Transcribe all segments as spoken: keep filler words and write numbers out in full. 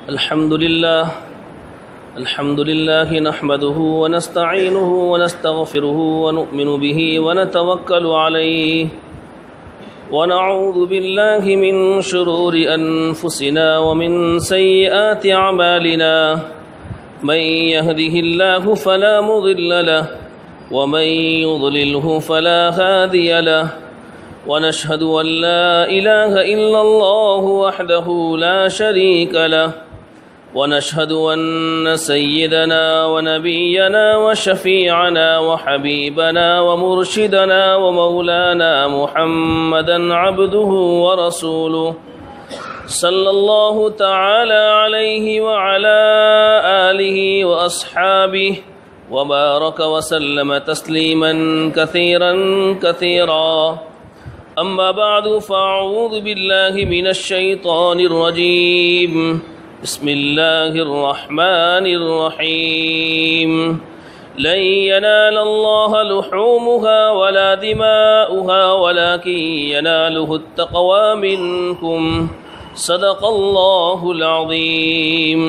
الحمد لله الحمد لله نحمده ونستعينه ونستغفره ونؤمن به ونتوكل عليه ونعوذ بالله من شرور أنفسنا ومن سيئات أعمالنا من يهده الله فلا مضل له ومن يضلله فلا هادي له ونشهد أن لا إله إلا الله وحده لا شريك له ونشهد أن سيدنا ونبينا وشفيعنا وحبيبنا ومرشدنا ومولانا محمدا عبده ورسوله صلى الله تعالى عليه وعلى آله وأصحابه وبارك وسلم تسليما كثيرا كثيرا. أما بعد فأعوذ بالله من الشيطان الرجيم. بسم الله الرحمن الرحيم. لن ينال الله لحومها ولا دماؤها ولكن يناله التقوى منكم. صدق الله العظيم.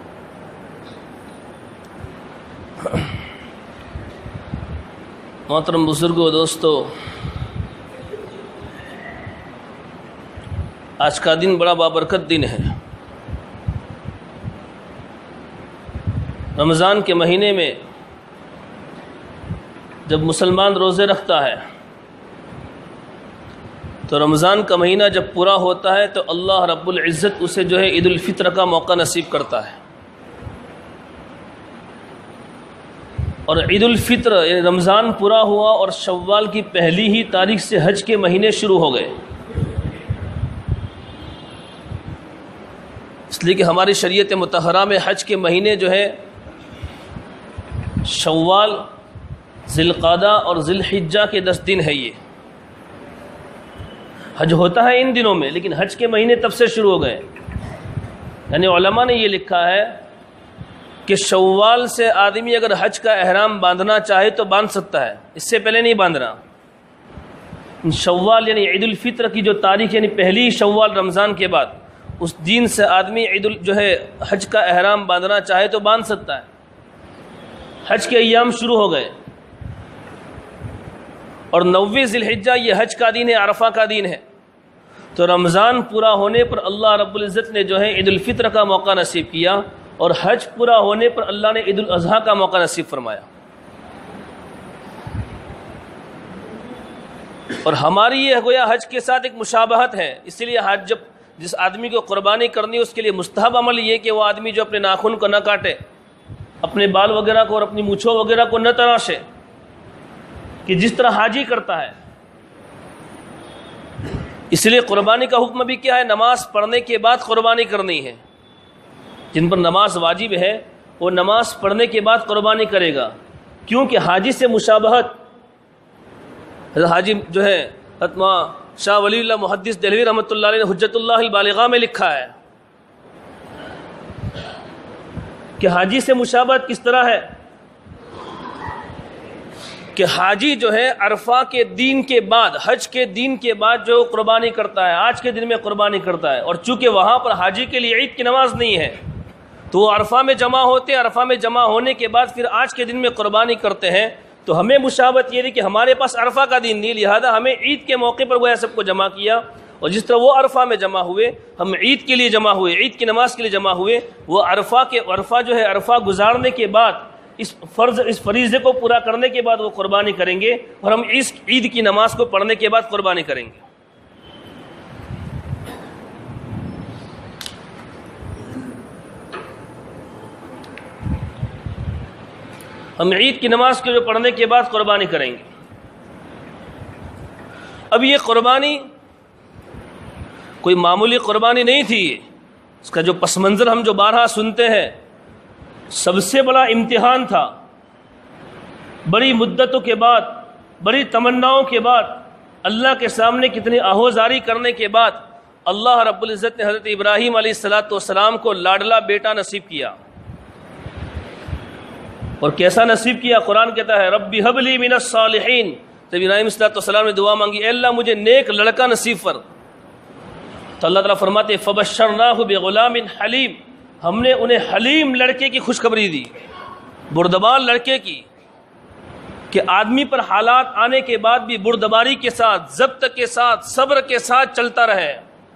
محترم بزرگوں، دوستو، آج کا دن بڑا بابرکت دن ہے. رمضان کے مہینے میں جب مسلمان روزے رکھتا ہے تو رمضان کا مہینہ جب پورا ہوتا ہے تو اللہ رب العزت اسے جو ہے عید الفطر کا موقع نصیب کرتا ہے. اور عید الفطر یعنی رمضان پورا ہوا اور شوال کی پہلی ہی تاریخ سے حج کے مہینے شروع ہو گئے. اس لیے کہ ہماری شریعت مطہرہ میں حج کے مہینے جو ہے شوال، ذی القعدہ اور ذی الحجہ کے دس دن ہے. یہ حج ہوتا ہے ان دنوں میں، لیکن حج کے مہینے تب سے شروع ہو گئے. یعنی علماء نے یہ لکھا ہے کہ شوال سے آدمی اگر حج کا احرام باندھنا چاہے تو باندھ سکتا ہے، اس سے پہلے نہیں باندھنا. شوال یعنی عید الفطر کی جو تاریخ یعنی پہلی شوال رمضان کے بعد، اس دن سے آدمی عید جو ہے حج کا احرام باندھنا چاہے تو باندھ سکتا ہے. حج کے ایام شروع ہو گئے اور نویں ذی الحجہ یہ حج کا دن ہے، عرفہ کا دن ہے. تو رمضان پورا ہونے پر اللہ رب العزت نے جو ہے عید الفطر کا موقع نصیب کیا اور حج پورا ہونے پر اللہ نے عید الاضحیٰ کا موقع نصیب فرمایا. اور ہماری یہ گویا حج کے ساتھ ایک مشابہت ہے. اسی لیے حج جب جس آدمی کو قربانی کرنی ہے اس کے لیے مستحب عمل یہ کہ وہ آدمی جو اپنے ناخن کو نہ کاٹے، اپنے بال وغیرہ کو اور اپنی مونچھوں وغیرہ کو نہ تراشے، کہ جس طرح حاجی کرتا ہے. اس لیے قربانی کا حکم بھی کیا ہے؟ نماز پڑھنے کے بعد قربانی کرنی ہے. جن پر نماز واجب ہے وہ نماز پڑھنے کے بعد قربانی کرے گا، کیونکہ حاجی سے مشابہت. حاجی جو ہے حتما شاہ ولی اللہ محدث دہلوی رحمۃ اللہ علیہ نے حجت اللہ البالغہ میں لکھا ہے کہ حاجی سے مشابہت کس طرح ہے کہ حاجی جو ہے عرفہ کے دن کے بعد، حج کے دن کے بعد جو قربانی کرتا ہے، آج کے دن میں قربانی کرتا ہے. اور چونکہ وہاں پر حاجی کے لیے عید کی نماز نہیں ہے تو وہ عرفہ میں جمع ہوتے ہیں. عرفہ میں جمع ہونے کے بعد پھر آج کے دن میں قربانی کرتے ہیں. تو ہمیں مشابہت یہ رہی کہ ہمارے پاس عرفہ کا دن نہیں، لہذا ہمیں عید کے موقع پر وہ سب کو جمع کیا. اور جس طرح وہ عرفہ میں جمع ہوئے، ہم عید کے لیے جمع ہوئے، عید کی نماز کے لیے جمع ہوئے. وہ عرفہ کے عرفہ جو ہے عرفہ گزارنے کے بعد اس فرض اس فریضے کو پورا کرنے کے بعد وہ قربانی کریں گے، اور ہم اس عید کی نماز کو پڑھنے کے بعد قربانی کریں گے. ہم عید کی نماز کو جو پڑھنے کے بعد قربانی کریں گے. اب یہ قربانی کوئی معمولی قربانی نہیں تھی. اس کا جو پس منظر ہم جو بارہا سنتے ہیں، سب سے بڑا امتحان تھا. بڑی مدتوں کے بعد، بڑی تمناؤں کے بعد، اللہ کے سامنے کتنی آہوزاری کرنے کے بعد اللہ رب العزت نے حضرت ابراہیم علیہ الصلاۃ والسلام کو لاڈلا بیٹا نصیب کیا. اور کیسا نصیب کیا؟ قرآن کہتا ہے رب هب لی من الصالحین. جب ابراہیم علیہ السلام نے دعا مانگی، اے اللہ مجھے نیک لڑکا نصیب کر، تو اللہ تعالیٰ فرماتے فبشرناہ بغلام حلیم، ہم نے انہیں حلیم لڑکے کی خوشخبری دی، بردبار لڑکے کی، کہ آدمی پر حالات آنے کے بعد بھی بردباری کے ساتھ، ضبط کے ساتھ، صبر کے ساتھ چلتا رہے۔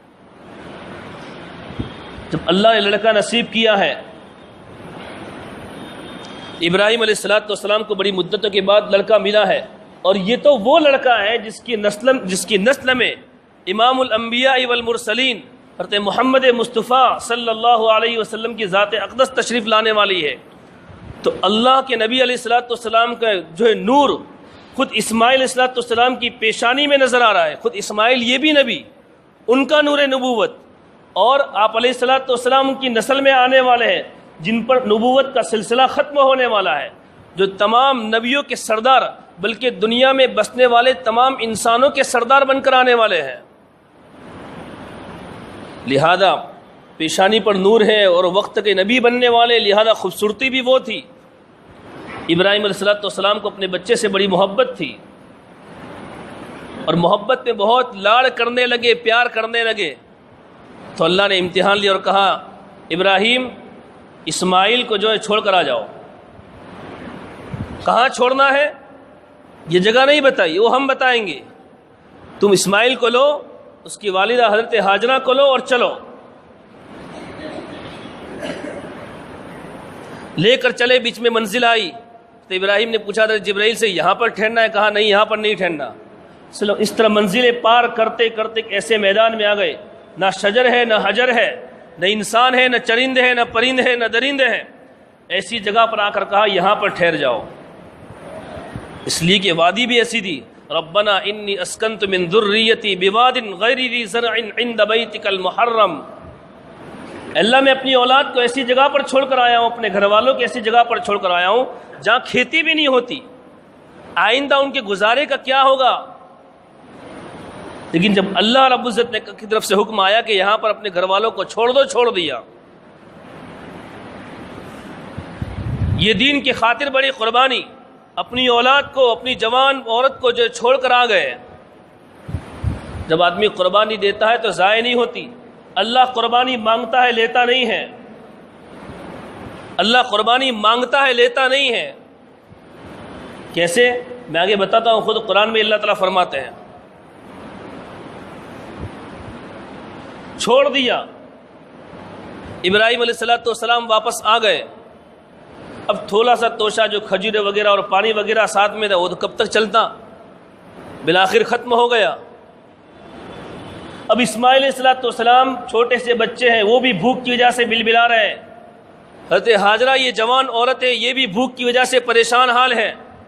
جب اللہ نے لڑکا نصیب کیا ہے، ابراہیم علیہ الصلوۃ والسلام کو بڑی مدتوں کے بعد لڑکا ملا ہے، اور یہ تو وہ لڑکا ہے جس کی نسل جس کی نسل میں امام الانبیاء والمرسلین حضرت محمد مصطفیٰ صلی اللہ علیہ وسلم کی ذات اقدس تشریف لانے والی ہے۔ تو اللہ کے نبی علیہ الصلوۃ والسلام کا جو ہے نور خود اسماعیل علیہ الصلوۃ والسلام کی پیشانی میں نظر آ رہا ہے۔ خود اسماعیل یہ بھی نبی، ان کا نور نبوت، اور آپ علیہ الصلوۃ والسلام کی نسل میں آنے والے ہیں جن پر نبوت کا سلسلہ ختم ہونے والا ہے، جو تمام نبیوں کے سردار بلکہ دنیا میں بسنے والے تمام انسانوں کے سردار بن کر آنے والے ہیں۔ لہذا پیشانی پر نور ہے اور وقت کے نبی بننے والے، لہذا خوبصورتی بھی وہ تھی۔ ابراہیم علیہ الصلوۃ والسلام کو اپنے بچے سے بڑی محبت تھی، اور محبت میں بہت لاڑ کرنے لگے، پیار کرنے لگے۔ تو اللہ نے امتحان لیا اور کہا ابراہیم اسماعیل کو جو ہے چھوڑ کر آ جاؤ۔ کہاں چھوڑنا ہے یہ جگہ نہیں بتائی، وہ ہم بتائیں گے۔ تم اسماعیل کو لو، اس کی والدہ حضرت ہاجرہ کو لو اور چلو۔ لے کر چلے، بیچ میں منزل آئی تو ابراہیم نے پوچھا تھا جبرائیل سے یہاں پر ٹھہرنا ہے؟ کہا نہیں، یہاں پر نہیں ٹھہرنا۔ اس طرح منزلیں پار کرتے کرتے ایسے میدان میں آ گئے، نہ شجر ہے نہ حجر ہے، نہ انسان ہے نہ چرند ہے نہ پرند ہے نہ درند ہے۔ ایسی جگہ پر آ کر کہا یہاں پر ٹھہر جاؤ، اس لیے کہ وادی بھی ایسی تھی۔ ربنا انی اسکنت من ذریتی بواد غیر ذی زرع عند بیتک المحرم، اللہ میں اپنی اولاد کو ایسی جگہ پر چھوڑ کر آیا ہوں، اپنے گھر والوں کو ایسی جگہ پر چھوڑ کر آیا ہوں جہاں کھیتی بھی نہیں ہوتی، آئندہ ان کے گزارے کا کیا ہوگا؟ لیکن جب اللہ رب العزت نے کی طرف سے حکم آیا کہ یہاں پر اپنے گھر والوں کو چھوڑ دو، چھوڑ دیا۔ یہ دین کی خاطر بڑی قربانی، اپنی اولاد کو، اپنی جوان عورت کو جو چھوڑ کر آ گئے۔ جب آدمی قربانی دیتا ہے تو ضائع نہیں ہوتی۔ اللہ قربانی مانگتا ہے، لیتا نہیں ہے۔ اللہ قربانی مانگتا ہے، لیتا نہیں ہے۔ کیسے؟ میں آگے بتاتا ہوں۔ خود قرآن میں اللہ تعالیٰ فرماتے ہیں چھوڑ دیا۔ ابراہیم علیہ الصلوۃ والسلام واپس آ گئے۔ اب تھوڑا سا توشہ جو کھجورے وغیرہ اور پانی وغیرہ ساتھ میں تھا وہ تو کب تک چلتا، بالآخر ختم ہو گیا۔ اب اسماعیل علیہ الصلوۃ والسلام چھوٹے سے بچے ہیں، وہ بھی بھوک کی وجہ سے بلبلا رہے ہیں۔ حضرت ہاجرہ یہ جوان عورت ہے، یہ بھی بھوک کی وجہ سے پریشان حال ہے۔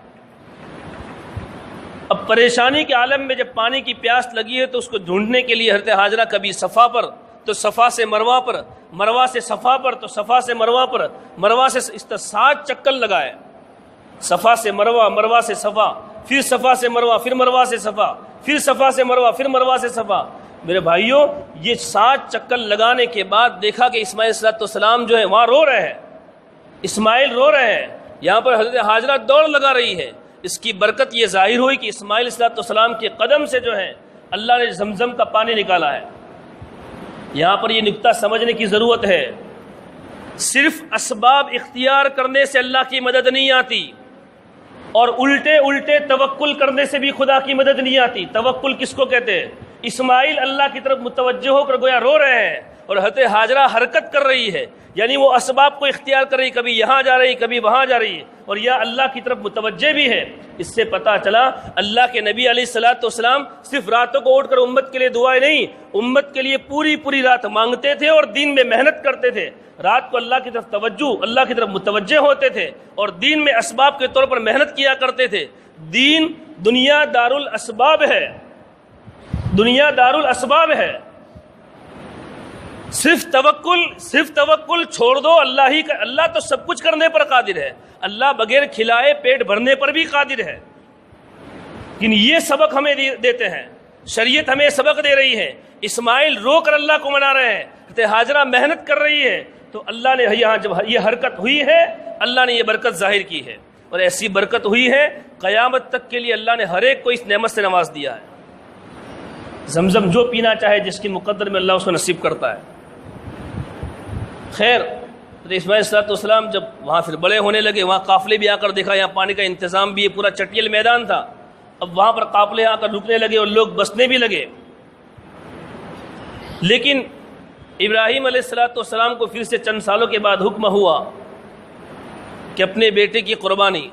اب پریشانی کے عالم میں جب پانی کی پیاس لگی ہے تو اس کو ڈھونڈنے کے لیے حضرت ہاجرہ کبھی صفا پر تو صفا سے مروہ پر، مروہ سے صفا پر تو صفا سے مروہ پر، مروہ سے اس طرح سات چکر لگائے، صفا سے مروہ، مروہ سے صفا، پھر صفا سے مروہ، پھر مروہ سے صفا، پھر صفا سے مروہ، پھر مروہ سے صفا۔ میرے بھائیوں یہ سات چکر لگانے کے بعد دیکھا کہ اسماعیل علیہ السلام جو ہے وہاں رو رہے ہیں، اسماعیل رو رہے ہیں، یہاں پر حضرت ہاجرہ دوڑ لگا رہی ہے۔ اس کی برکت یہ ظاہر ہوئی کہ اسماعیل علیہ السلام کے قدم سے جو ہے اللہ نے زمزم کا پانی نکالا ہے۔ یہاں پر یہ نکتہ سمجھنے کی ضرورت ہے، صرف اسباب اختیار کرنے سے اللہ کی مدد نہیں آتی، اور الٹے الٹے توکل کرنے سے بھی خدا کی مدد نہیں آتی۔ توکل کس کو کہتے ہیں؟ اسماعیل اللہ کی طرف متوجہ ہو کر گویا رو رہے ہیں، اور حضرت ہاجرہ حرکت کر رہی ہے، یعنی وہ اسباب کو اختیار کر رہی، کبھی یہاں جا رہی کبھی وہاں جا رہی ہے، اور یہ اللہ کی طرف متوجہ بھی ہے۔ اس سے پتہ چلا اللہ کے نبی علیہ الصلوۃ والسلام صرف راتوں کو اٹھ کر امت کے لیے دعائیں نہیں، امت کے لیے پوری پوری رات مانگتے تھے اور دین میں محنت کرتے تھے۔ رات کو اللہ کی طرف توجہ، اللہ کی طرف متوجہ ہوتے تھے اور دین میں اسباب کے طور پر محنت کیا کرتے تھے۔ دین دنیا دار الاسباب ہے، دنیا دار الاسباب ہے۔ صرف توکل صرف توکل چھوڑ دو، اللہ ہی کا، اللہ تو سب کچھ کرنے پر قادر ہے، اللہ بغیر کھلائے پیٹ بھرنے پر بھی قادر ہے۔ لیکن یہ سبق ہمیں دیتے ہیں، شریعت ہمیں سبق دے رہی ہے۔ اسماعیل رو کر اللہ کو منا رہے ہیں، ہاجرہ محنت کر رہی ہے، تو اللہ نے یہاں جب یہ حرکت ہوئی ہے اللہ نے یہ برکت ظاہر کی ہے، اور ایسی برکت ہوئی ہے قیامت تک کے لیے اللہ نے ہر ایک کو اس نعمت سے نواز دیا ہے۔ زمزم جو پینا چاہے جس کی مقدر میں اللہ اس کو نصیب کرتا ہے۔ خیر، تو اسماعیل علیہ السلام جب وہاں پھر بڑے ہونے لگے، وہاں قافلے بھی آ کر دیکھا، یہاں پانی کا انتظام بھی ہے، پورا چٹیل میدان تھا، اب وہاں پر قافلے آ کر رکنے لگے اور لوگ بسنے بھی لگے۔ لیکن ابراہیم علیہ السلام کو پھر سے چند سالوں کے بعد حکم ہوا کہ اپنے بیٹے کی قربانی،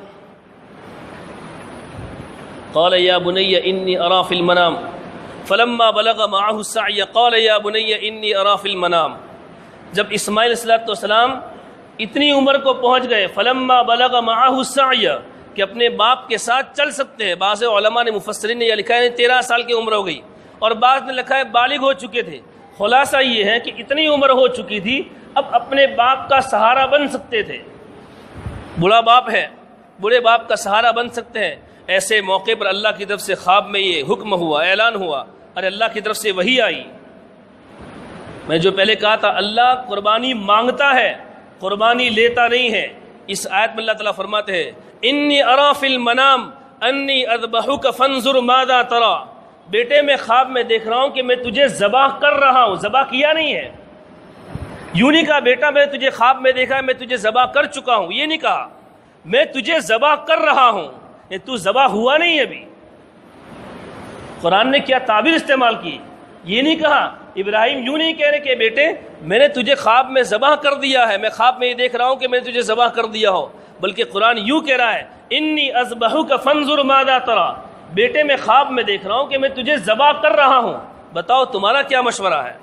قال یا بنی انی ارا فی المنام فلما بلغ معه السعی قال یا بنی انی ارا فی المنام۔ جب اسماعیل علیہ السلام اتنی عمر کو پہنچ گئے، فلما بلغ معه السعی کہ اپنے باپ کے ساتھ چل سکتے ہیں، بعض علماء نے مفسرین نے یہ لکھا ہے تیرہ سال کی عمر ہو گئی، اور بعض نے لکھا ہے بالغ ہو چکے تھے۔ خلاصہ یہ ہے کہ اتنی عمر ہو چکی تھی، اب اپنے باپ کا سہارا بن سکتے تھے، بڑا باپ ہے، بڑے باپ کا سہارا بن سکتے ہیں۔ ایسے موقع پر اللہ کی طرف سے خواب میں یہ حکم ہوا، اعلان ہوا، اور اللہ کی طرف سے وحی آئی۔ میں جو پہلے کہا تھا اللہ قربانی مانگتا ہے، قربانی لیتا نہیں ہے۔ اس آیت میں اللہ تعالیٰ فرماتے ہیں انی ارا فی المنام انی اذبحک فانظر ماذا تری، بیٹے میں خواب میں دیکھ رہا ہوں کہ میں تجھے ذبح کر رہا ہوں، ذبح کیا نہیں ہے، یوں نہیں کہا بیٹا میں تجھے خواب میں دیکھا ہے میں تجھے ذبح کر چکا ہوں، یہ نہیں کہا، میں تجھے ذبح کر رہا ہوں، یہ تو ذبح ہوا نہیں ابھی۔ قرآن نے کیا تعبیر استعمال کی، یہ نہیں کہا ابراہیم یوں نہیں کہہ رہے کہ بیٹے میں نے تجھے خواب میں ذبح کر دیا ہے، میں خواب میں یہ دیکھ رہا ہوں کہ میں نے تجھے ذبح کر دیا ہو، بلکہ قرآن یوں کہہ رہا ہے انی اذبحک فانظر ماذا تری، بیٹے میں خواب میں دیکھ رہا ہوں کہ میں تجھے ذبح کر رہا ہوں، بتاؤ تمہارا کیا مشورہ ہے۔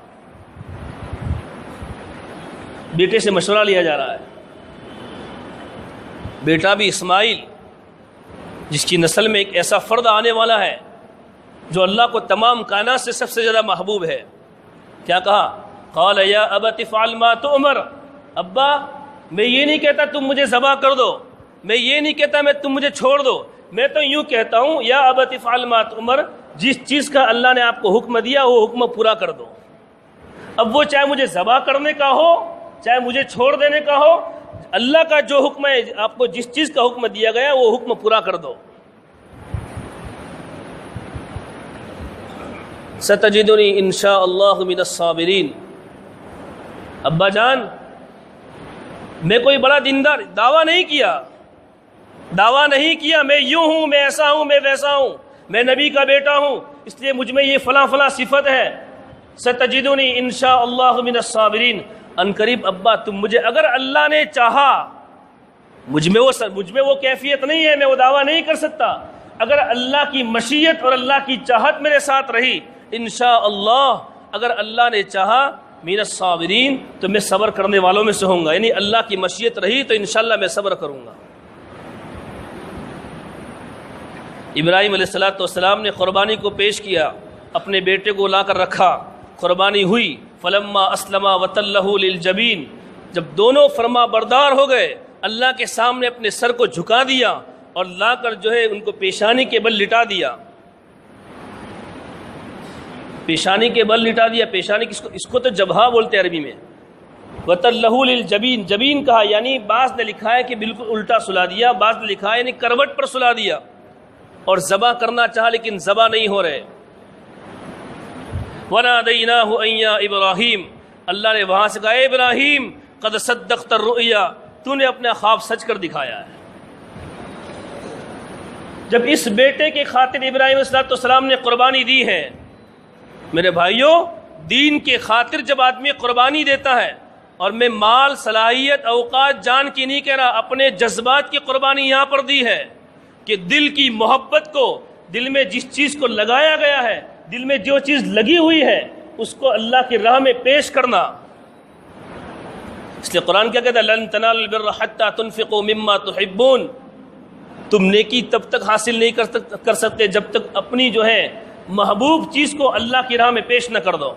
بیٹے سے مشورہ لیا جا رہا ہے۔ بیٹا بھی اسماعیل جس کی نسل میں ایک ایسا فرد آنے والا ہے جو اللہ کو تمام کائنات سے سب سے زیادہ محبوب ہے، کیا کہا قال یا ابت افعل ما تؤمر، ابا میں یہ نہیں کہتا تم مجھے ذبح کر دو، میں یہ نہیں کہتا میں تم مجھے چھوڑ دو، میں تو یوں کہتا ہوں یا ابت افعل ما تؤمر، جس چیز کا اللہ نے آپ کو حکم دیا وہ حکم پورا کر دو۔ اب وہ چاہے مجھے ذبح کرنے کا ہو چاہے مجھے چھوڑ دینے کا ہو، اللہ کا جو حکم ہے، آپ کو جس چیز کا حکم دیا گیا وہ حکم پورا کر دو۔ ستجدنی انشاء اللہ من الصابرین، ابا جان میں کوئی بڑا دیندار دعویٰ نہیں کیا، دعویٰ نہیں کیا میں یوں ہوں، میں ایسا ہوں، میں ویسا ہوں، میں نبی کا بیٹا ہوں اس لیے مجھ میں یہ فلاں فلاں صفت ہے۔ ستجدنی انشاء اللہ من الصابرین، ان قریب ابا تم مجھے اگر اللہ نے چاہا، مجھ میں وہ مجھ میں وہ کیفیت نہیں ہے، میں وہ دعویٰ نہیں کر سکتا، اگر اللہ کی مشیت اور اللہ کی چاہت میرے ساتھ رہی، انشاءاللہ اگر اللہ نے چاہا من الصابرین تو میں صبر کرنے والوں میں سے ہوں گا، یعنی اللہ کی مشیت رہی تو انشاءاللہ میں صبر کروں گا۔ ابراہیم علیہ السلام نے قربانی کو پیش کیا، اپنے بیٹے کو لا کر رکھا، قربانی ہوئی، فلما اسلما وتلہ للجبین، جب دونوں فرما بردار ہو گئے اللہ کے سامنے اپنے سر کو جھکا دیا اور لا کر جو ہے ان کو پیشانی کے بل لٹا دیا، پیشانی کے بل لٹا دیا، پیشانی کس کو، اس کو تو جبہہ بولتے ہیں عربی میں، وتلہ للجبین، جبین کہا یعنی بعض نے لکھا ہے کہ بالکل الٹا سلا دیا، بعض نے لکھا ہے یعنی کروٹ پر سلا دیا، اور ذبح کرنا چاہا لیکن ذبح نہیں ہو رہے۔ وَنَادَيْنَاهُ أَن يَا إِبْرَاهِيمُ، اللہ نے وہاں سے کہا اے ابراہیم قد صدقت الرؤیا، تو نے اپنا خواب سچ کر دکھایا ہے۔ جب اس بیٹے کے خاطر ابراہیم علیہ السلام نے قربانی دی ہے، میرے بھائیوں دین کے خاطر جب آدمی قربانی دیتا ہے، اور میں مال صلاحیت اوقات جان کی نہیں کہہ رہا، اپنے جذبات کی قربانی یہاں پر دی ہے کہ دل کی محبت کو، دل میں جس چیز کو لگایا گیا ہے، دل میں جو چیز لگی ہوئی ہے اس کو اللہ کی راہ میں پیش کرنا۔ اس لیے قرآن کیا کہتا ہے لن تنالوا البر حتى تنفقوا مما تحبون، تم نیکی تب تک حاصل نہیں کر سکتے جب تک اپنی جو ہے محبوب چیز کو اللہ کی راہ میں پیش نہ کر دو۔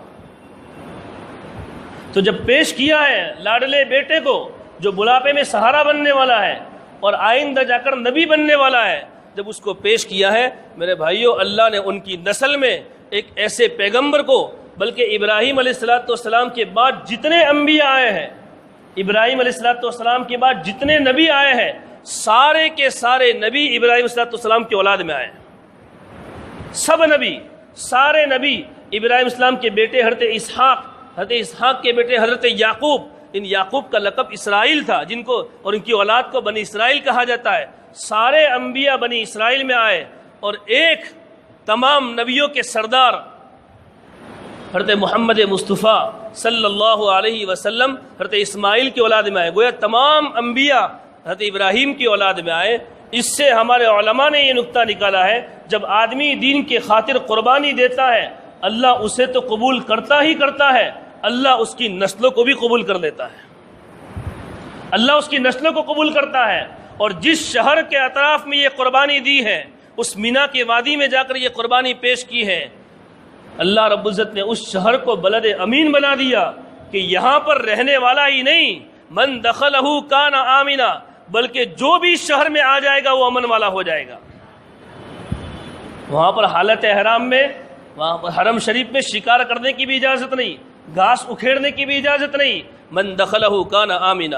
تو جب پیش کیا ہے لاڈلے بیٹے کو جو بڑھاپے میں سہارا بننے والا ہے اور آئندہ جا کر نبی بننے والا ہے، جب اس کو پیش کیا ہے میرے بھائیوں اللہ نے ان کی نسل میں ایک ایسے پیغمبر کو، بلکہ ابراہیم علیہ السلام کے بعد جتنے انبیاء آئے ہیں، ابراہیم علیہ السلام کے بعد جتنے نبی آئے ہیں سارے کے سارے نبی ابراہیم علیہ السلام کی اولاد میں آئے ہیں، سب نبی، سارے نبی ابراہیم السلام کے بیٹے حضرت اسحاق، حضرت اسحاق کے بیٹے حضرت یعقوب، ان یعقوب کا لقب اسرائیل تھا، جن کو اور ان کی اولاد کو بنی اسرائیل کہا جاتا ہے۔ سارے انبیاء بنی اسرائیل میں آئے، اور ایک تمام نبیوں کے سردار حضرت محمد مصطفیٰ صلی اللہ علیہ وسلم حضرت اسماعیل کی اولاد میں آئے، گویا تمام انبیاء حضرت ابراہیم کی اولاد میں آئے۔ اس سے ہمارے علماء نے یہ نقطہ نکالا ہے، جب آدمی دین کی خاطر قربانی دیتا ہے اللہ اسے تو قبول کرتا ہی کرتا ہے، اللہ اس کی نسلوں کو بھی قبول کر لیتا ہے، اللہ اس کی نسلوں کو قبول کرتا ہے۔ اور جس شہر کے اطراف میں یہ قربانی دی ہے، اس مینا کے وادی میں جا کر یہ قربانی پیش کی ہے، اللہ رب العزت نے اس شہر کو بلد امین بنا دیا کہ یہاں پر رہنے والا ہی نہیں، من دخلہ کان آمنا، بلکہ جو بھی شہر میں آ جائے گا وہ امن والا ہو جائے گا۔ وہاں پر حالت احرام میں، وہاں پر حرم شریف میں شکار کرنے کی بھی اجازت نہیں، گھاس اکھیڑنے کی بھی اجازت نہیں، من دخلہ کان آمنا۔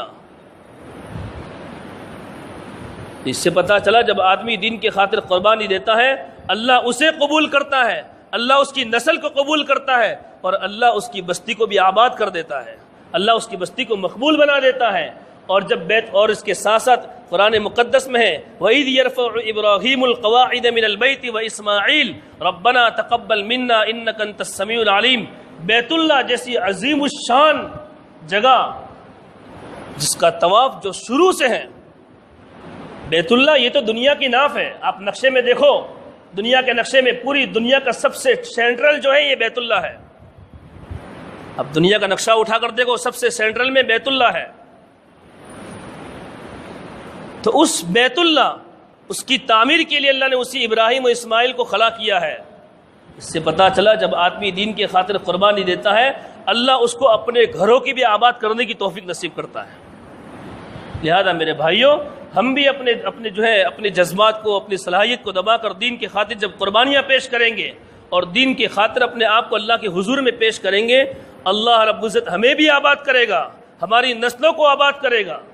اس سے پتہ چلا جب آدمی دین کی خاطر قربانی دیتا ہے اللہ اسے قبول کرتا ہے، اللہ اس کی نسل کو قبول کرتا ہے، اور اللہ اس کی بستی کو بھی آباد کر دیتا ہے، اللہ اس کی بستی کو مقبول بنا دیتا ہے۔ اور جب بیت اور اس کے ساتھ ساتھ قرآن مقدس میں ہے وَإِذْ يَرْفَعُ إِبْرَاهِيمُ الْقَوَاعِدَ مِنَ الْبَيْتِ وَإِسْمَاعِيلُ رَبَّنَا تَقَبَّلْ مِنَّا إِنَّكَ أَنْتَ السَّمِيعُ الْعَلِيمُ۔ بیت اللہ جیسی عظیم الشان جگہ جس کا طواف جو شروع سے ہے، بیت اللہ یہ تو دنیا کی ناف ہے، آپ نقشے میں دیکھو، دنیا کے نقشے میں پوری دنیا کا سب سے سینٹرل جو ہے یہ بیت اللہ ہے۔ اب دنیا کا نقشہ اٹھا کر دیکھو، سب سے سینٹرل میں بیت اللہ ہے۔ تو اس بیت اللہ، اس کی تعمیر کے لیے اللہ نے اسی ابراہیم و اسماعیل کو خلا کیا ہے۔ اس سے پتہ چلا جب آدمی دین کی خاطر قربانی دیتا ہے اللہ اس کو اپنے گھروں کی بھی آباد کرنے کی توفیق نصیب کرتا ہے۔ لہذا میرے بھائیوں، ہم بھی اپنے اپنے جو ہے اپنے جذبات کو، اپنی صلاحیت کو دبا کر دین کی خاطر جب قربانیاں پیش کریں گے اور دین کی خاطر اپنے آپ کو اللہ کے حضور میں پیش کریں گے، اللہ رب العزت ہمیں بھی آباد کرے گا، ہماری نسلوں کو آباد کرے گا۔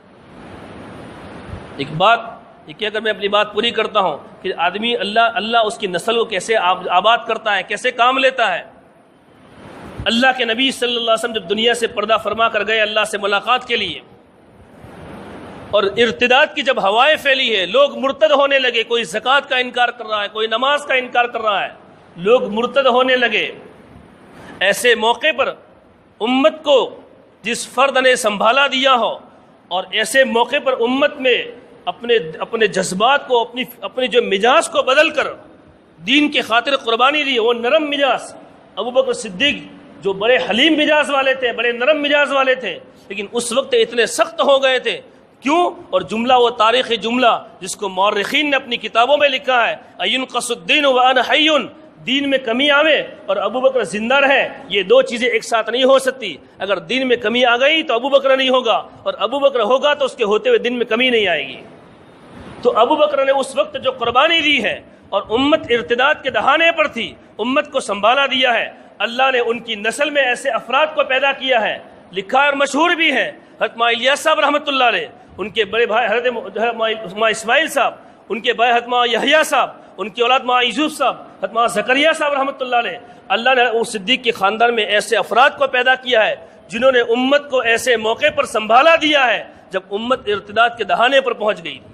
ایک بات یہ کہ اگر میں اپنی بات پوری کرتا ہوں کہ آدمی اللہ اللہ اس کی نسل کو کیسے آباد کرتا ہے، کیسے کام لیتا ہے۔ اللہ کے نبی صلی اللہ علیہ وسلم جب دنیا سے پردہ فرما کر گئے اللہ سے ملاقات کے لیے، اور ارتداد کی جب ہوائیں پھیلی ہے، لوگ مرتد ہونے لگے، کوئی زکوٰۃ کا انکار کر رہا ہے، کوئی نماز کا انکار کر رہا ہے، لوگ مرتد ہونے لگے۔ ایسے موقع پر امت کو جس فرد نے سنبھالا دیا ہو، اور ایسے موقع پر امت میں اپنے اپنے جذبات کو، اپنی اپنے جو مزاج کو بدل کر دین کے خاطر قربانی دی، وہ نرم مزاج ابو بکر صدیق جو بڑے حلیم مزاج والے تھے، بڑے نرم مزاج والے تھے، لیکن اس وقت اتنے سخت ہو گئے تھے۔ کیوں؟ اور جملہ وہ تاریخی جملہ جس کو مورخین نے اپنی کتابوں میں لکھا ہے، اَيُنْقَصُ الدِّينُ وَأَنَا حَيٌّ، دین میں کمی آوے اور ابو بکر زندہ رہے، یہ دو چیزیں ایک ساتھ نہیں ہو سکتی۔ اگر دین میں کمی آ گئی تو ابو بکر نہیں ہوگا، اور ابو بکر ہوگا تو اس کے ہوتے ہوئے دین میں کمی نہیں آئے گی۔ تو ابو بکر نے اس وقت جو قربانی دی ہے، اور امت ارتداد کے دہانے پر تھی، امت کو سنبھالا دیا ہے، اللہ نے ان کی نسل میں ایسے افراد کو پیدا کیا ہے، لکھا اور مشہور بھی ہے۔ حضرت ماں الیاس صاحب رحمۃ اللہ علیہ، ان کے بڑے بھائی حضرت ماں اسماعیل صاحب، ان کے بھائی حضرت ماں یحییٰ صاحب، ان کی اولاد ماں یوسف صاحب، حضرت ماں زکریا صاحب رحمۃ اللہ علیہ۔ اللہ نے اس صدیق کے خاندان میں ایسے افراد کو پیدا کیا ہے جنہوں نے امت کو ایسے موقع پر سنبھالا دیا ہے جب امت ارتداد کے دہانے پر پہنچ گئی۔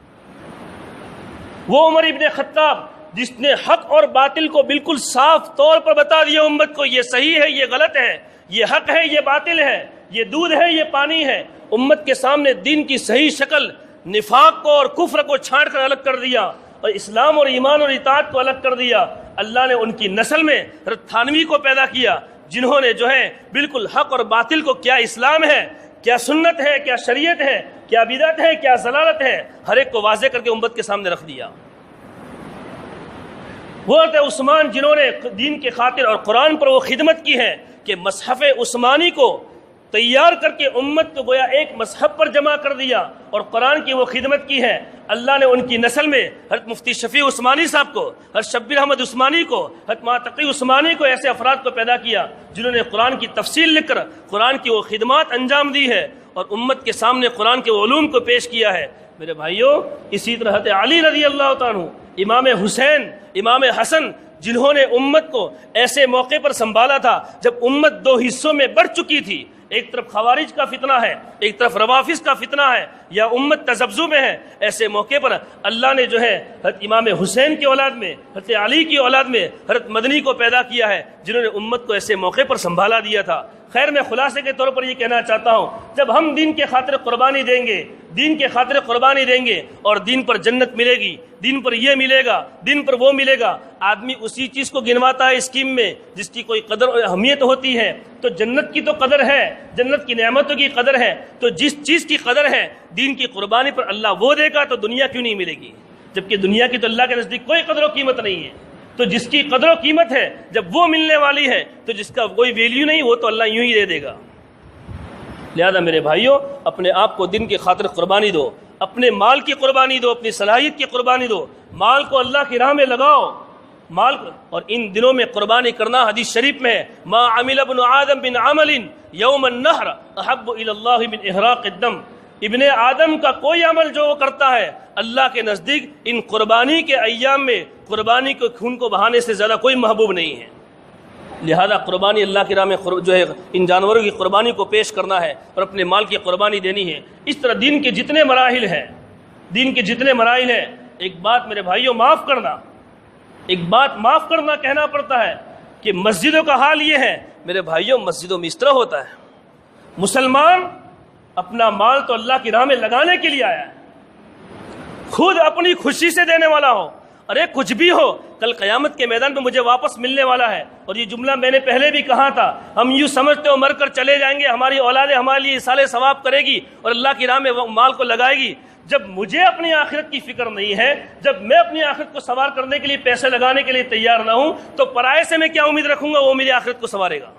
وہ عمر ابن خطاب جس نے حق اور باطل کو بالکل صاف طور پر بتا دیا امت کو، یہ صحیح ہے، یہ غلط ہے، یہ حق ہے، یہ باطل ہے، یہ دودھ ہے، یہ پانی ہے۔ امت کے سامنے دین کی صحیح شکل، نفاق کو اور کفر کو چھانٹ کر الگ کر دیا، اور اسلام اور ایمان اور اطاعت کو الگ کر دیا۔ اللہ نے ان کی نسل میں حضرت تھانوی کو پیدا کیا، جنہوں نے جو ہے بالکل حق اور باطل کو، کیا اسلام ہے، کیا سنت ہے، کیا شریعت ہے، کیا بدعت ہے، کیا ضلالت ہے، ہر ایک کو واضح کر کے امت کے سامنے رکھ دیا۔ وہ حضرت عثمان جنہوں نے دین کے خاطر اور قرآن پر وہ خدمت کی ہے کہ مصحف عثمانی کو تیار کر کے امت کو گویا ایک مصحف پر جمع کر دیا اور قرآن کی وہ خدمت کی ہے۔ اللہ نے ان کی نسل میں حضرت مفتی شفیع عثمانی صاحب کو، حضرت شبیر احمد عثمانی کو، حضرت ماں تقی عثمانی کو، ایسے افراد کو پیدا کیا جنہوں نے قرآن کی تفصیل لکھ کر قرآن کی وہ خدمات انجام دی ہے اور امت کے سامنے قرآن کے علوم کو پیش کیا ہے۔ میرے بھائیوں، اسی طرح حضرت علی رضی اللہ تعالیٰ عنہ، امام حسین، امام حسن، جنہوں نے امت کو ایسے موقع پر سنبھالا تھا جب امت دو حصوں میں بڑھ چکی تھی، ایک طرف خوارج کا فتنہ ہے، ایک طرف روافظ کا فتنہ ہے، یا امت تذبذب میں ہے، ایسے موقع پر اللہ نے جو ہے حضرت امام حسین کی اولاد میں، حضرت علی کی اولاد میں حضرت مدنی کو پیدا کیا ہے، جنہوں نے امت کو ایسے موقع پر سنبھالا دیا تھا۔ خیر، میں خلاصے کے طور پر یہ کہنا چاہتا ہوں، جب ہم دین کے خاطر قربانی دیں گے، دین کے خاطر قربانی دیں گے اور دین پر جنت ملے گی، دین پر یہ ملے گا، دین پر وہ ملے گا، آدمی اسی چیز کو گنواتا ہے اسکیم میں جس کی کوئی قدر اور اہمیت ہوتی ہے، تو جنت کی تو قدر ہے، جنت کی نعمتوں کی قدر ہے، تو جس چیز کی قدر ہے دین کی قربانی پر اللہ وہ دے گا تو دنیا کیوں نہیں ملے گی؟ جبکہ دنیا کی تو اللہ کے نزدیک کوئی قدر و قیمت نہیں ہے، تو جس کی قدر و قیمت ہے جب وہ ملنے والی ہے تو جس کا کوئی ویلیو نہیں وہ تو اللہ یوں ہی دے دے گا۔ لہذا میرے بھائیوں، اپنے آپ کو دین کی خاطر قربانی دو، اپنے مال کی قربانی دو، اپنی صلاحیت کی قربانی دو، مال کو اللہ کی راہ میں لگاؤ، مال کو۔ اور ان دنوں میں قربانی کرنا حدیث شریف میں ہے، ما عمل ابن آدم بن عمل یوم النحر احب الی اللہ من احراق الدم، ابن آدم کا کوئی عمل جو وہ کرتا ہے اللہ کے نزدیک ان قربانی کے ایام میں قربانی کے خون کو بہانے سے زیادہ کوئی محبوب نہیں ہے۔ لہذا قربانی اللہ کی راہ میں جو ہے ان جانوروں کی قربانی کو پیش کرنا ہے اور اپنے مال کی قربانی دینی ہے۔ اس طرح دین کے جتنے مراحل ہیں، دین کے جتنے مراحل ہیں، ایک بات میرے بھائیوں معاف کرنا، ایک بات معاف کرنا کہنا پڑتا ہے کہ مسجدوں کا حال یہ ہے، میرے بھائیوں مسجدوں میں اس طرح ہوتا ہے، مسلمان اپنا مال تو اللہ کی راہ میں لگانے کے لیے آیا ہے، خود اپنی خوشی سے دینے والا ہو، ارے کچھ بھی ہو کل قیامت کے میدان میں مجھے واپس ملنے والا ہے۔ اور یہ جملہ میں نے پہلے بھی کہا تھا، ہم یوں سمجھتے ہو مر کر چلے جائیں گے، ہماری اولادیں ہمارے لیے اصالہ ثواب کرے گی اور اللہ کی راہ میں مال کو لگائے گی۔ جب مجھے اپنی آخرت کی فکر نہیں ہے، جب میں اپنی آخرت کو سوار کرنے کے لیے پیسے لگانے کے لیے تیار نہ ہوں، تو پرائے سے میں کیا امید رکھوں گا وہ میری آخرت کو سنوارے گا؟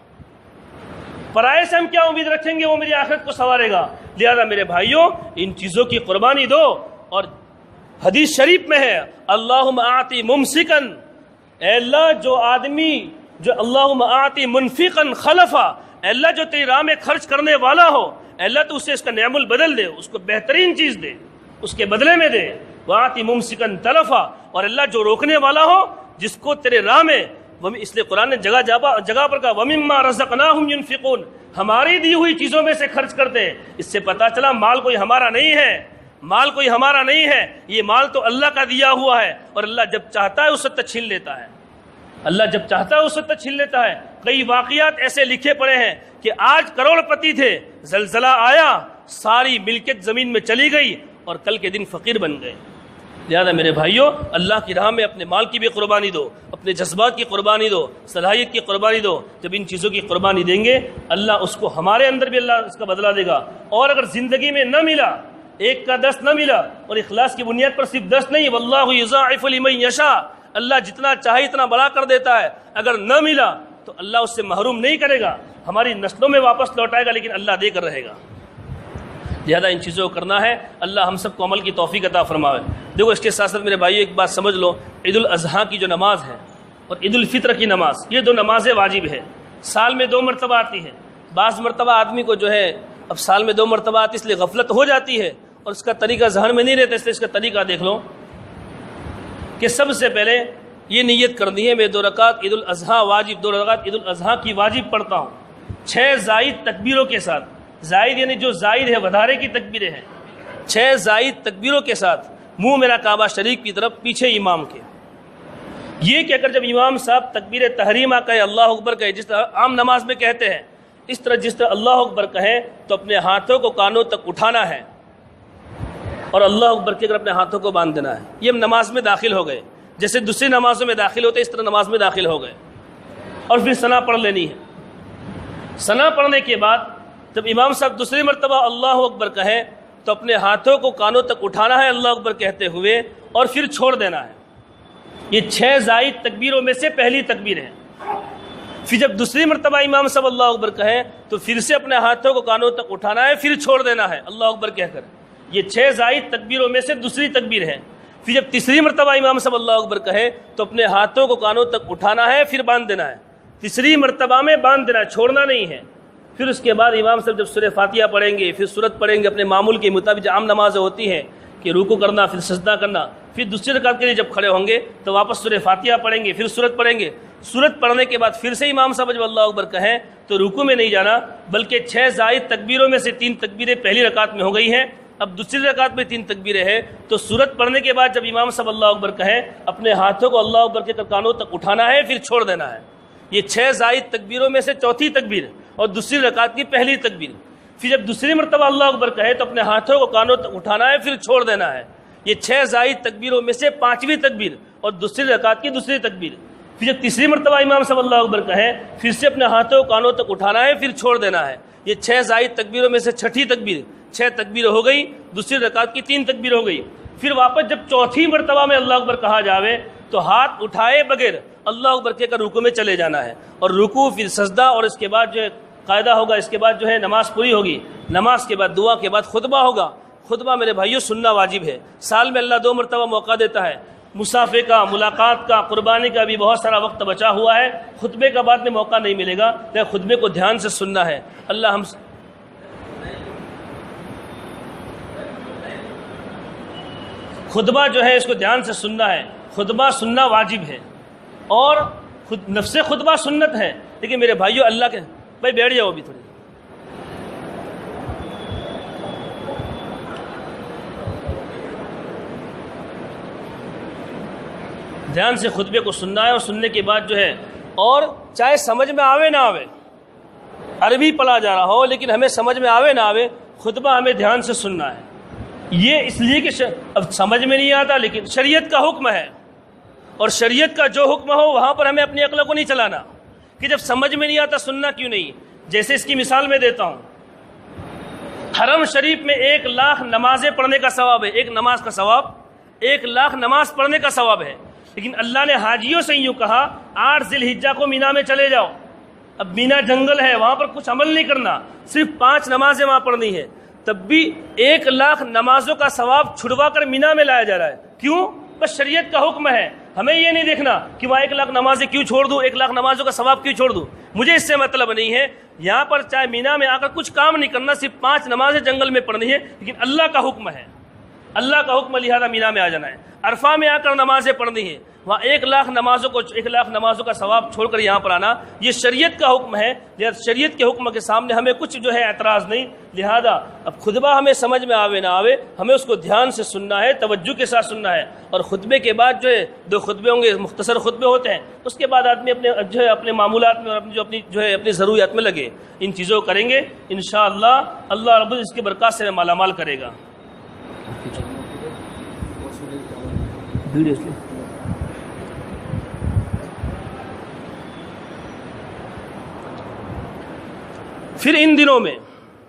پرائے سے ہم کیا امید رکھیں گے وہ میری آخرت کو سنوارے گا؟ لہذا میرے بھائیوں ان چیزوں کی قربانی دو۔ اور حدیث شریف میں ہے، اللہم آتی ممسکن، اے اللہ جو آدمی جو اللہم آتی منفقن خلفا، اے اللہ جو تیری راہ میں خرچ کرنے والا ہو، اے اللہ تو اسے اس کا نعم البدل دے، اس کو بہترین چیز دے، اس کے بدلے میں دے۔ وآتی ممسکن تلفا، اور اللہ جو روکنے والا ہو جس کو تیرے راہ میں، اس لیے قرآن نے جگہ جگہ پر کہا وَمِمَّا رَزَقْنَاهُمْ يُنْفِقُونَ، ہماری دی ہوئی چیزوں میں سے خرچ کرتے۔ اس سے پتہ چلا مال کوئی ہمارا نہیں ہے، مال کوئی ہمارا نہیں ہے، یہ مال تو اللہ کا دیا ہوا ہے، اور اللہ جب چاہتا ہے اس سے چھین لیتا ہے، اللہ جب چاہتا ہے اس سے چھین لیتا ہے۔ کئی واقعات ایسے لکھے پڑے ہیں کہ آج کروڑ پتی تھے، زلزلہ آیا، ساری ملکیت زمین میں چلی گئی اور کل کے دن فقیر بن گئے۔ لہذا میرے بھائیوں اللہ کی راہ میں اپنے مال کی بھی قربانی دو، اپنے جذبات کی قربانی دو، صلاحیت کی قربانی دو۔ جب ان چیزوں کی قربانی دیں گے اللہ اس کو ہمارے اندر بھی اللہ اس کا بدلہ دے گا۔ اور اگر زندگی میں نہ ملا، ایک کا دس نہ ملا، اور اخلاص کی بنیاد پر صرف دس نہیں، واللہ یضاعف لمن یشاء، اللہ جتنا چاہے اتنا بڑا کر دیتا ہے، اگر نہ ملا تو اللہ اس سے محروم نہیں کرے گا، ہماری نسلوں میں واپس لوٹائے گا، لیکن اللہ دے کر رہے گا۔ لہذا ان چیزوں کو کرنا ہے، اللہ ہم سب کو عمل کی توفیق عطا فرمائے۔ دیکھو اس کے ساتھ ساتھ میرے بھائیو ایک بات سمجھ لو، عید الاضحیٰ کی جو نماز ہے اور عید الفطر کی نماز، یہ دو نمازیں واجب ہے، سال میں دو مرتبہ آتی ہے۔ بعض مرتبہ آدمی کو جو ہے اب سال میں دو مرتبہ آتی اس لیے غفلت ہو جاتی ہے اور اس کا طریقہ ذہن میں نہیں رہتا، اس لیے اس کا طریقہ دیکھ لو کہ سب سے پہلے یہ نیت کرنی ہے میں دو رکعت عید الاضحیٰ واجب دو رکعت عید الاضحیٰ کی واجب پڑھتا ہوں، چھ زائد تکبیروں کے ساتھ، زائد یعنی جو زائد ہے ودھارے کی تکبیریں ہیں، چھ زائد تکبیروں کے ساتھ، منہ میرا کعبہ شریف کی طرف، پیچھے امام کے۔ یہ کہ اگر جب امام صاحب تکبیر تحریمہ کہے، اللہ اکبر کہے، جس طرح عام نماز میں کہتے ہیں، اس طرح جس طرح اللہ اکبر کہے تو اپنے ہاتھوں کو کانوں تک اٹھانا ہے اور اللہ اکبر کے اگر اپنے ہاتھوں کو باندھ دینا ہے۔ یہ ہم نماز میں داخل ہو گئے، جیسے دوسری نمازوں میں داخل ہوتے اس طرح نماز میں داخل ہو گئے، اور پھر ثنا پڑھ لینی ہے۔ ثنا پڑھنے کے بعد جب امام صاحب دوسری مرتبہ اللہ اکبر کہے تو اپنے ہاتھوں کو کانوں تک اٹھانا ہے اللہ اکبر کہتے ہوئے، اور پھر چھوڑ دینا ہے۔ یہ چھ زائد تکبیروں میں سے پہلی تکبیر ہے۔ پھر جب دوسری مرتبہ امام صاحب اللہ اکبر کہے تو پھر سے اپنے ہاتھوں کو کانوں تک اٹھانا ہے، پھر چھوڑ دینا ہے اللہ اکبر کہہ کر۔ یہ چھ زائد تکبیروں میں سے دوسری تکبیر ہے۔ پھر جب تیسری مرتبہ امام صاحب اللہ اکبر کہے تو اپنے ہاتھوں کو کانوں تک اٹھانا ہے، پھر باندھ دینا ہے۔ تیسری مرتبہ میں باندھ دینا ہے، چھوڑنا نہیں ہے۔ پھر اس کے بعد امام صاحب جب سورہ فاتحہ پڑھیں گے، پھر سورت پڑھیں گے اپنے معمول کے مطابق، عام نمازیں ہوتی ہیں کہ رکوع کرنا، پھر سجدہ کرنا، پھر دوسری رکعت کے لیے جب کھڑے ہوں گے تو واپس سورہ فاتحہ پڑھیں گے، پھر سورت پڑھیں گے، سورت پڑھنے کے بعد پھر سے امام صاحب جب اللہ اکبر کہیں تو رکوع میں نہیں جانا، بلکہ چھ زائد تکبیروں میں سے تین تکبیریں پہلی رکعت میں ہو گئی ہیں، اب دوسری رکعت میں تین تکبیریں ہیں، تو سورت پڑھنے کے بعد جب امام صاحب اللہ اکبر کہیں اپنے ہاتھوں کو اللہ اکبر کے کانوں تک اٹھانا ہے، پھر چھوڑ دینا ہے۔ یہ چھ زائد تکبیروں میں سے چوتھی تکبیر اور دوسری رکعت کی پہلی تکبیر۔ پھر جب دوسری مرتبہ اللہ اکبر کہے تو اپنے ہاتھوں کو کانوں تک اٹھانا ہے، پھر چھوڑ دینا ہے۔ یہ چھ زائد تکبیروں میں سے پانچویں تکبیر اور دوسری رکعت کی دوسری تکبیر۔ پھر جب تیسری مرتبہ امام صلی اللہ اکبر کہے پھر سے اپنے ہاتھوں کو کانوں تک اٹھانا ہے، پھر چھوڑ دینا ہے۔ یہ چھ زائد تکبیروں میں سے چھٹی تکبیر، چھ تکبیر ہو گئی، دوسری رکعت کی تین تکبیر ہو گئی۔ پھر واپس جب چوتھی مرتبہ میں اللہ اکبر کہا جاوے تو ہاتھ اٹھائے بغیر اللہ اکبر کے کر رکوع میں چلے جانا ہے، اور رکوع پھر سجدہ، اور اس کے بعد جو ہے قاعدہ ہوگا، اس کے بعد جو ہے نماز پوری ہوگی، نماز کے بعد دعا کے بعد خطبہ ہوگا۔ خطبہ میرے بھائیوں سننا واجب ہے، سال میں اللہ دو مرتبہ موقع دیتا ہے، مسافے کا، ملاقات کا، قربانی کا بھی بہت سارا وقت بچا ہوا ہے، خطبے کا بعد میں موقع نہیں ملے گا، تو خطبے کو دھیان سے سننا ہے۔ اللہ ہم خطبہ جو ہے اس کو دھیان سے سننا ہے، خطبہ سننا واجب ہے، اور خود نفس خطبہ سنت ہے، لیکن میرے بھائیوں اللہ کے بھائی بیٹھ جاؤ ابھی تھوڑی، دھیان سے خطبے کو سننا ہے، اور سننے کے بعد جو ہے، اور چاہے سمجھ میں آوے نہ آوے، عربی پڑھا جا رہا ہو لیکن ہمیں سمجھ میں آوے نہ آوے، خطبہ ہمیں دھیان سے سننا ہے۔ یہ اس لیے کہ اب سمجھ میں نہیں آتا، لیکن شریعت کا حکم ہے، اور شریعت کا جو حکم ہو وہاں پر ہمیں اپنی عقل کو نہیں چلانا کہ جب سمجھ میں نہیں آتا سننا کیوں نہیں۔ جیسے اس کی مثال میں دیتا ہوں، حرم شریف میں ایک لاکھ نمازیں پڑھنے کا ثواب ہے، ایک نماز کا ثواب ایک لاکھ نماز پڑھنے کا ثواب ہے، لیکن اللہ نے حاجیوں سے یوں کہا آٹھ ذی الحجہ کو مینا میں چلے جاؤ۔ اب مینا جنگل ہے، وہاں پر کچھ عمل نہیں کرنا، صرف پانچ نمازیں وہاں پڑھنی ہے، تب بھی ایک لاکھ نمازوں کا ثواب چھڑوا کر مینا میں لایا جا رہا ہے۔ کیوں؟ بس شریعت کا حکم ہے، ہمیں یہ نہیں دیکھنا کہ وہاں ایک لاکھ نمازیں کیوں چھوڑ دوں، ایک لاکھ نمازوں کا ثواب کیوں چھوڑ دوں، مجھے اس سے مطلب نہیں ہے۔ یہاں پر چاہے مینا میں آ کر کچھ کام نہیں کرنا، صرف پانچ نمازیں جنگل میں پڑھنی ہے، لیکن اللہ کا حکم ہے، اللہ کا حکم، لہذا مینا میں آ جانا ہے۔ عرفہ میں آ کر نمازیں پڑھنی ہے، وہاں ایک لاکھ نمازوں کو ایک لاکھ نمازوں کا ثواب چھوڑ کر یہاں پر آنا، یہ شریعت کا حکم ہے، لہذا شریعت کے حکم کے سامنے ہمیں کچھ جو ہے اعتراض نہیں۔ لہذا اب خطبہ ہمیں سمجھ میں آوے نہ آوے، ہمیں اس کو دھیان سے سننا ہے، توجہ کے ساتھ سننا ہے، اور خطبے کے بعد جو ہے دو خطبے ہوں گے، مختصر خطبے ہوتے ہیں، اس کے بعد آدمی اپنے جو ہے اپنے معمولات میں اور اپنی جو اپنی جو ہے اپنی ضروریات میں لگے، ان چیزوں کو کریں گے انشاءاللہ اللہ رب العزت اس کی برکات سے مالا مال کرے گا۔ پھر ان دنوں میں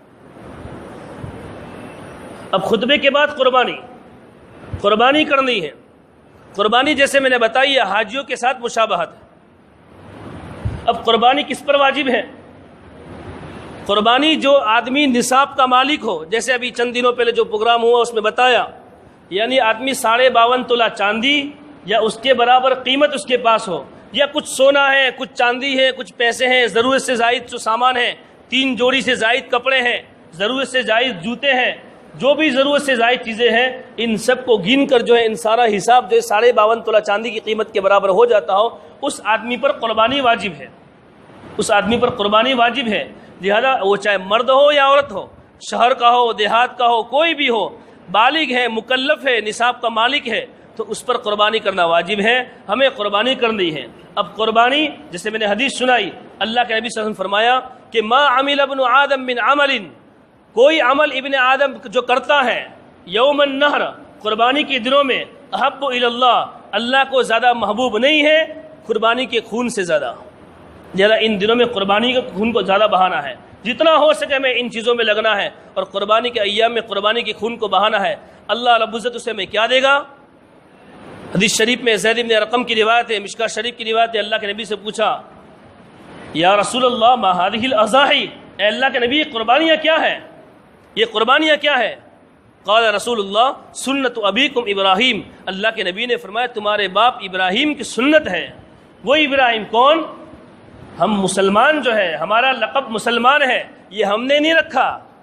اب خطبے کے بعد قربانی قربانی کرنی ہے۔ قربانی جیسے میں نے بتائی ہے حاجیوں کے ساتھ مشابہت ہے۔ اب قربانی کس پر واجب ہے؟ قربانی جو آدمی نصاب کا مالک ہو، جیسے ابھی چند دنوں پہلے جو پروگرام ہوا اس میں بتایا، یعنی آدمی ساڑھے باون تولہ چاندی یا اس کے برابر قیمت اس کے پاس ہو، یا کچھ سونا ہے، کچھ چاندی ہے، کچھ پیسے ہیں، ضرورت سے زائد جو سامان ہے، تین جوڑی سے زائد کپڑے ہیں، ضرورت سے زائد جوتے ہیں، جو بھی ضرورت سے زائد چیزیں ہیں، ان سب کو گن کر جو ہے ان سارا حساب جو ہے ساڑھے باون تولہ چاندی کی قیمت کے برابر ہو جاتا ہو، اس آدمی پر قربانی واجب ہے، اس آدمی پر قربانی واجب ہے۔ لہذا وہ چاہے مرد ہو یا عورت ہو، شہر کا ہو، دیہات کا ہو، کوئی بھی ہو، بالغ ہے، مکلف ہے، نصاب کا مالک ہے، تو اس پر قربانی کرنا واجب ہے، ہمیں قربانی کرنی ہے۔ اب قربانی جیسے میں نے حدیث سنائی، اللہ کے نبی صلی اللہ علیہ وسلم فرمایا کہ ما عمل ابن آدم من عمل، کوئی عمل ابن آدم جو کرتا ہے یوم النحر، قربانی کے دنوں میں، احب الی اللہ، اللہ کو زیادہ محبوب نہیں ہے قربانی کے خون سے زیادہ۔ لہذا ان دنوں میں قربانی کے خون کو زیادہ بہانا ہے، جتنا ہو سکے ہمیں ان چیزوں میں لگنا ہے، اور قربانی کے ایام میں قربانی کے خون کو بہانا ہے۔ اللہ رب العزت اسے ہمیں کیا دے گا؟ حدیث شریف میں زید بن ارقم کی روایت ہے، مشکاۃ شریف کی روایت ہے، اللہ کے نبی سے پوچھا یا رسول اللہ ما هذه الاضاحی، اے اللہ کے نبی قربانیاں کیا ہے، یہ قربانیاں کیا ہے؟ قال رسول اللہ سنت ابیکم ابراہیم، اللہ کے نبی نے فرمایا تمہارے باپ ابراہیم کی سنت ہے۔ وہ ابراہیم کون؟ ہم مسلمان جو ہے، ہمارا لقب مسلمان ہے، یہ ہم نے نہیں رکھا،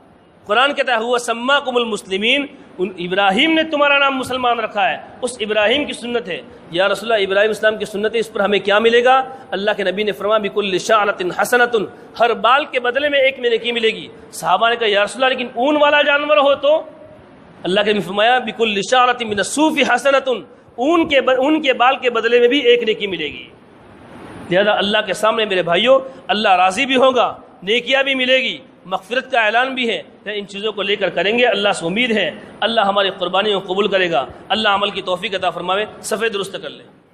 قرآن کہتا ہے ہوا سماکم المسلمین، ان ابراہیم نے تمہارا نام مسلمان رکھا ہے، اس ابراہیم کی سنت ہے۔ یا رسول اللہ ابراہیم اسلام کی سنت ہے، اس پر ہمیں کیا ملے گا؟ اللہ کے نبی نے فرمایا بکل شعرۃ حسنۃ، ہر بال کے بدلے میں ایک نیکی ملے گی۔ صحابہ نے کہا یا رسول اللہ لیکن اون والا جانور ہو تو؟ اللہ کے نبی نے فرمایا بکل شعرۃ من الصوف حسنۃ، اون کے اون کے بال کے بدلے میں بھی ایک نیکی ملے گی۔ لہذا اللہ کے سامنے میرے بھائیوں اللہ راضی بھی ہوگا، نیکیاں بھی ملے گی، مغفرت کا اعلان بھی ہے۔ ان چیزوں کو لے کر کریں گے، اللہ سے امید ہے اللہ ہماری قربانیوں کو قبول کرے گا۔ اللہ عمل کی توفیق عطا فرماوے۔ صفحے درست کر لیں۔